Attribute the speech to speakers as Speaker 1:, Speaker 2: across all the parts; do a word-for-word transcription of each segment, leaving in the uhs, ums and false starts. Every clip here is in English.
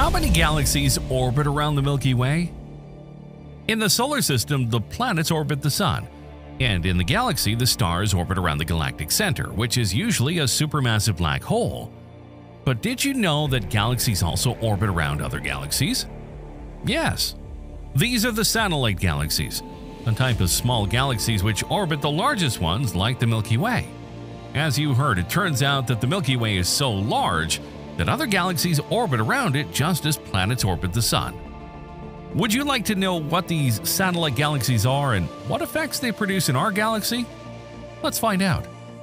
Speaker 1: How many galaxies orbit around the Milky Way? In the solar system, the planets orbit the Sun, and in the galaxy, the stars orbit around the galactic center, which is usually a supermassive black hole. But did you know that galaxies also orbit around other galaxies? Yes. These are the satellite galaxies, a type of small galaxies which orbit the largest ones like the Milky Way. As you heard, it turns out that the Milky Way is so large that other galaxies orbit around it just as planets orbit the Sun. Would you like to know what these satellite galaxies are and what effects they produce in our galaxy? Let's find out.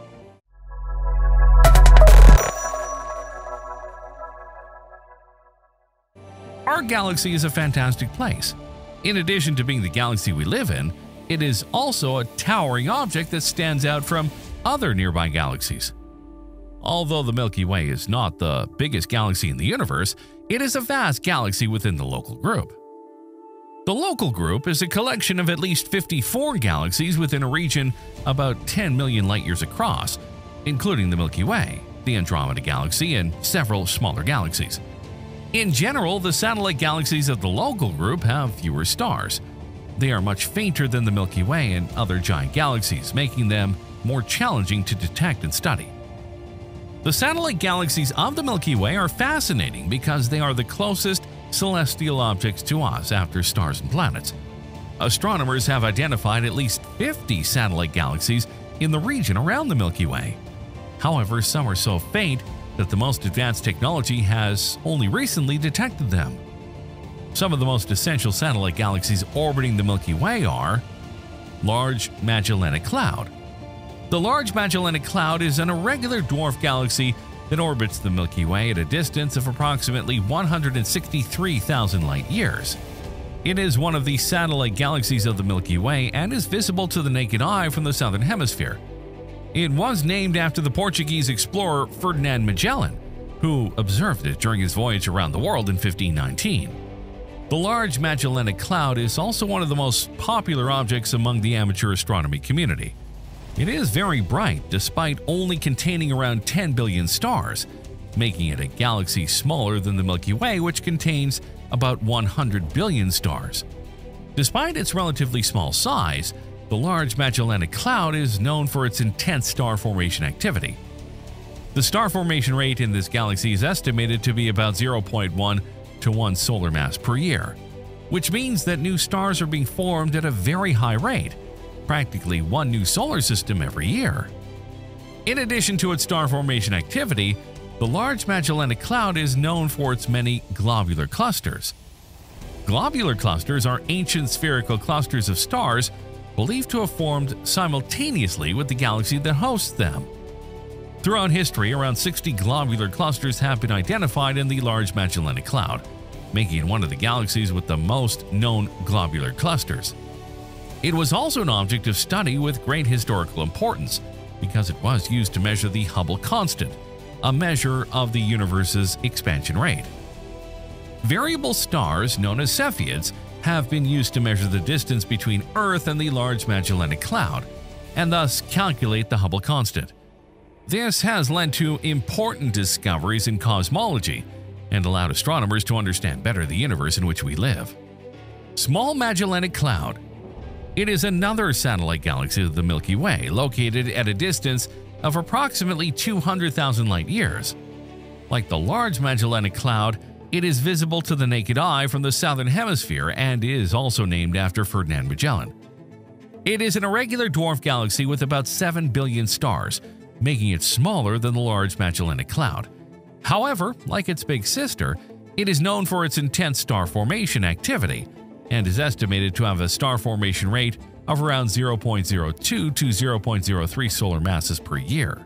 Speaker 1: Our galaxy is a fantastic place. In addition to being the galaxy we live in, it is also a towering object that stands out from other nearby galaxies. Although the Milky Way is not the biggest galaxy in the universe, it is a vast galaxy within the local group. The local group is a collection of at least fifty-four galaxies within a region about ten million light-years across, including the Milky Way, the Andromeda Galaxy, and several smaller galaxies. In general, the satellite galaxies of the local group have fewer stars. They are much fainter than the Milky Way and other giant galaxies, making them more challenging to detect and study. The satellite galaxies of the Milky Way are fascinating because they are the closest celestial objects to us after stars and planets. Astronomers have identified at least fifty satellite galaxies in the region around the Milky Way. However, some are so faint that the most advanced technology has only recently detected them. Some of the most essential satellite galaxies orbiting the Milky Way are Large Magellanic Cloud. The Large Magellanic Cloud is an irregular dwarf galaxy that orbits the Milky Way at a distance of approximately one hundred sixty-three thousand light-years. It is one of the satellite galaxies of the Milky Way and is visible to the naked eye from the southern hemisphere. It was named after the Portuguese explorer Ferdinand Magellan, who observed it during his voyage around the world in fifteen nineteen. The Large Magellanic Cloud is also one of the most popular objects among the amateur astronomy community. It is very bright despite only containing around ten billion stars, making it a galaxy smaller than the Milky Way, which contains about one hundred billion stars. Despite its relatively small size, the Large Magellanic Cloud is known for its intense star formation activity. The star formation rate in this galaxy is estimated to be about zero point one to one solar mass per year, which means that new stars are being formed at a very high rate, practically one new solar system every year. In addition to its star formation activity, the Large Magellanic Cloud is known for its many globular clusters. Globular clusters are ancient spherical clusters of stars believed to have formed simultaneously with the galaxy that hosts them. Throughout history, around sixty globular clusters have been identified in the Large Magellanic Cloud, making it one of the galaxies with the most known globular clusters. It was also an object of study with great historical importance because it was used to measure the Hubble constant, a measure of the universe's expansion rate. Variable stars, known as cepheids, have been used to measure the distance between Earth and the Large Magellanic Cloud, and thus calculate the Hubble constant. This has led to important discoveries in cosmology and allowed astronomers to understand better the universe in which we live. Small Magellanic Cloud. It is another satellite galaxy of the Milky Way, located at a distance of approximately two hundred thousand light-years. Like the Large Magellanic Cloud, it is visible to the naked eye from the southern hemisphere and is also named after Ferdinand Magellan. It is an irregular dwarf galaxy with about seven billion stars, making it smaller than the Large Magellanic Cloud. However, like its big sister, it is known for its intense star formation activity and is estimated to have a star formation rate of around zero point zero two to zero point zero three solar masses per year.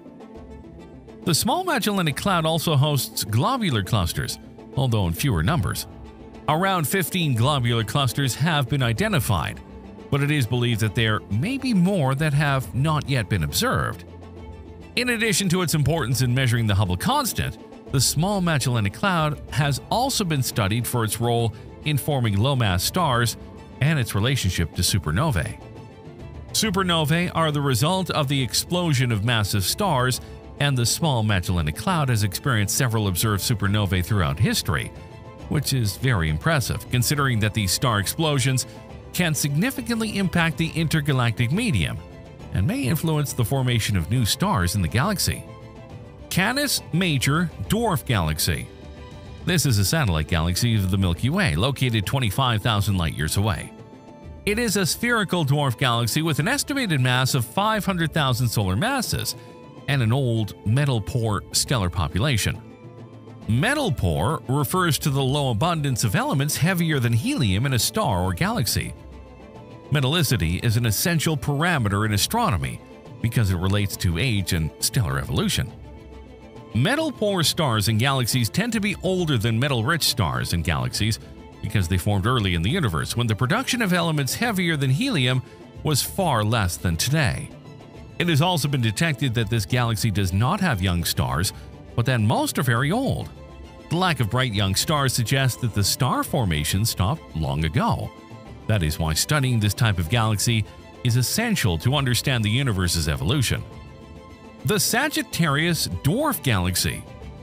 Speaker 1: The Small Magellanic Cloud also hosts globular clusters, although in fewer numbers. Around fifteen globular clusters have been identified, but it is believed that there may be more that have not yet been observed. In addition to its importance in measuring the Hubble constant, the Small Magellanic Cloud has also been studied for its role in forming low-mass stars and its relationship to supernovae. Supernovae are the result of the explosion of massive stars, and the Small Magellanic Cloud has experienced several observed supernovae throughout history, which is very impressive considering that these star explosions can significantly impact the intergalactic medium and may influence the formation of new stars in the galaxy. Canis Major Dwarf Galaxy. This is a satellite galaxy of the Milky Way, located twenty-five thousand light-years away. It is a spherical dwarf galaxy with an estimated mass of five hundred thousand solar masses and an old metal-poor stellar population. Metal-poor refers to the low abundance of elements heavier than helium in a star or galaxy. Metallicity is an essential parameter in astronomy because it relates to age and stellar evolution. Metal-poor stars and galaxies tend to be older than metal-rich stars and galaxies because they formed early in the universe when the production of elements heavier than helium was far less than today. It has also been detected that this galaxy does not have young stars, but that most are very old. The lack of bright young stars suggests that the star formation stopped long ago. That is why studying this type of galaxy is essential to understand the universe's evolution. The Sagittarius Dwarf Galaxy.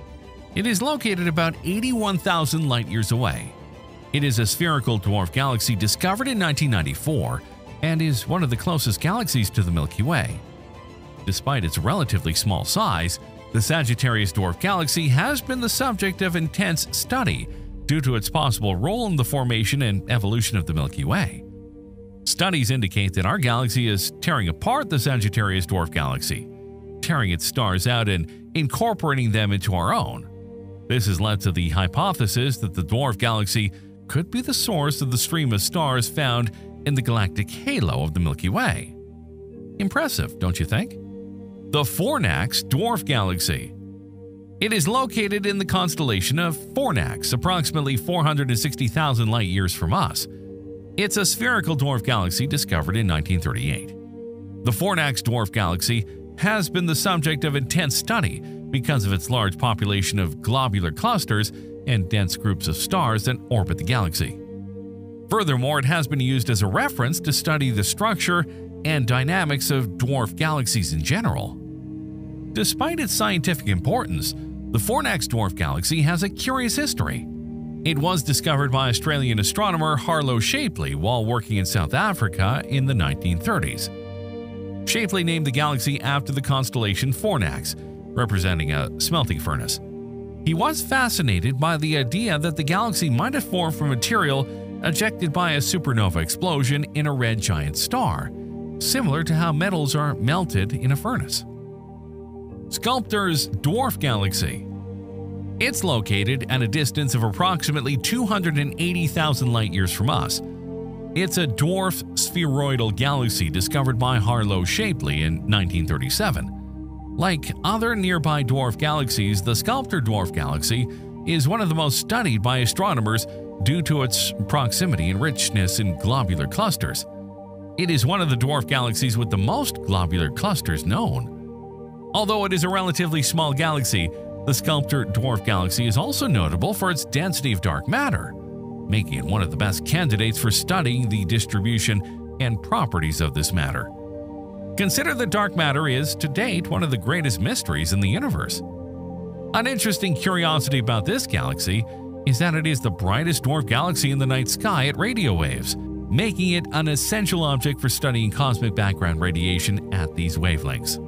Speaker 1: It is located about eighty-one thousand light-years away. It is a spherical dwarf galaxy discovered in nineteen ninety-four and is one of the closest galaxies to the Milky Way. Despite its relatively small size, the Sagittarius Dwarf Galaxy has been the subject of intense study due to its possible role in the formation and evolution of the Milky Way. Studies indicate that our galaxy is tearing apart the Sagittarius Dwarf Galaxy, tearing its stars out and incorporating them into our own. This has led to the hypothesis that the dwarf galaxy could be the source of the stream of stars found in the galactic halo of the Milky Way. Impressive, don't you think? The Fornax Dwarf Galaxy. It is located in the constellation of Fornax, approximately four hundred sixty thousand light-years from us. It's a spherical dwarf galaxy discovered in nineteen thirty-eight. The Fornax Dwarf Galaxy has been the subject of intense study because of its large population of globular clusters and dense groups of stars that orbit the galaxy. Furthermore, it has been used as a reference to study the structure and dynamics of dwarf galaxies in general. Despite its scientific importance, the Fornax Dwarf Galaxy has a curious history. It was discovered by Australian astronomer Harlow Shapley while working in South Africa in the nineteen thirties. Shapley named the galaxy after the constellation Fornax, representing a smelting furnace. He was fascinated by the idea that the galaxy might have formed from material ejected by a supernova explosion in a red giant star, similar to how metals are melted in a furnace. Sculptor's Dwarf Galaxy. It's located at a distance of approximately two hundred eighty thousand light-years from us. It's a dwarf spheroidal galaxy discovered by Harlow Shapley in nineteen thirty-seven. Like other nearby dwarf galaxies, the Sculptor Dwarf Galaxy is one of the most studied by astronomers due to its proximity and richness in globular clusters. It is one of the dwarf galaxies with the most globular clusters known. Although it is a relatively small galaxy, the Sculptor Dwarf Galaxy is also notable for its density of dark matter, making it one of the best candidates for studying the distribution and properties of this matter. Consider that dark matter is, to date, one of the greatest mysteries in the universe. An interesting curiosity about this galaxy is that it is the brightest dwarf galaxy in the night sky at radio waves, making it an essential object for studying cosmic background radiation at these wavelengths.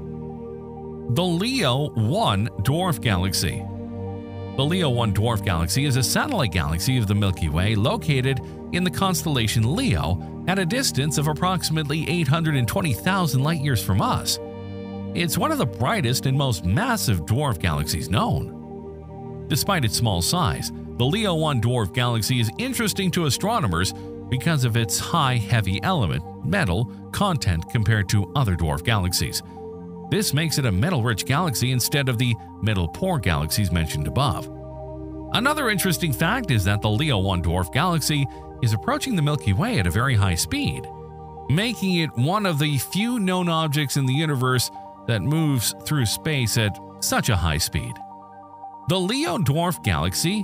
Speaker 1: The Leo one Dwarf Galaxy. The Leo one Dwarf Galaxy is a satellite galaxy of the Milky Way located in the constellation Leo at a distance of approximately eight hundred twenty thousand light-years from us. It's one of the brightest and most massive dwarf galaxies known. Despite its small size, the Leo one Dwarf Galaxy is interesting to astronomers because of its high heavy element, metal, content compared to other dwarf galaxies. This makes it a metal-rich galaxy instead of the metal-poor galaxies mentioned above. Another interesting fact is that the Leo one Dwarf Galaxy is approaching the Milky Way at a very high speed, making it one of the few known objects in the universe that moves through space at such a high speed. The Leo Dwarf Galaxy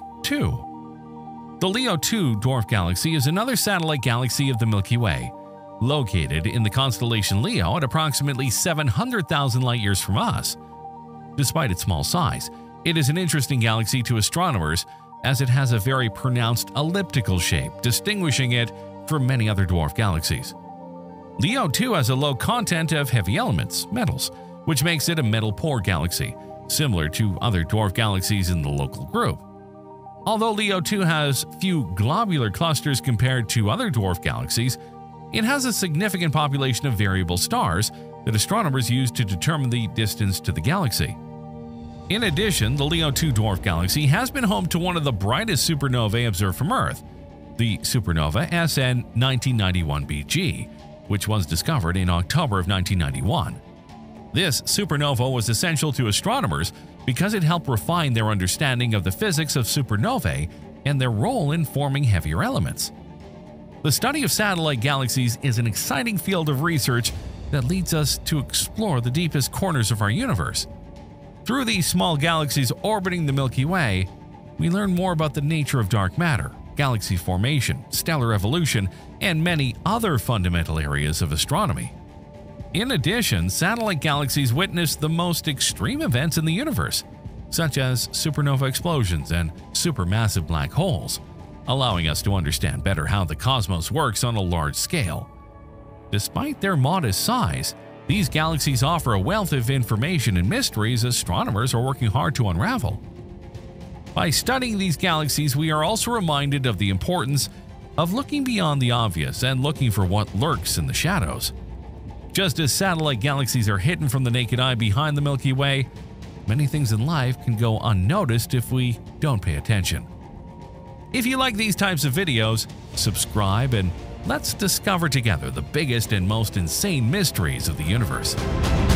Speaker 1: two. The Leo two Dwarf Galaxy is another satellite galaxy of the Milky Way, located in the constellation Leo at approximately seven hundred thousand light-years from us. Despite its small size, it is an interesting galaxy to astronomers as it has a very pronounced elliptical shape, distinguishing it from many other dwarf galaxies. Leo too has a low content of heavy elements, metals, which makes it a metal-poor galaxy, similar to other dwarf galaxies in the local group. Although Leo two has few globular clusters compared to other dwarf galaxies, it has a significant population of variable stars that astronomers use to determine the distance to the galaxy. In addition, the Leo two dwarf galaxy has been home to one of the brightest supernovae observed from Earth, the supernova S N nineteen ninety-one B G, which was discovered in October of nineteen ninety-one. This supernova was essential to astronomers because it helped refine their understanding of the physics of supernovae and their role in forming heavier elements. The study of satellite galaxies is an exciting field of research that leads us to explore the deepest corners of our universe. Through these small galaxies orbiting the Milky Way, we learn more about the nature of dark matter, galaxy formation, stellar evolution, and many other fundamental areas of astronomy. In addition, satellite galaxies witness the most extreme events in the universe, such as supernova explosions and supermassive black holes, allowing us to understand better how the cosmos works on a large scale. Despite their modest size, these galaxies offer a wealth of information and mysteries astronomers are working hard to unravel. By studying these galaxies, we are also reminded of the importance of looking beyond the obvious and looking for what lurks in the shadows. Just as satellite galaxies are hidden from the naked eye behind the Milky Way, many things in life can go unnoticed if we don't pay attention. If you like these types of videos, subscribe and let's discover together the biggest and most insane mysteries of the universe.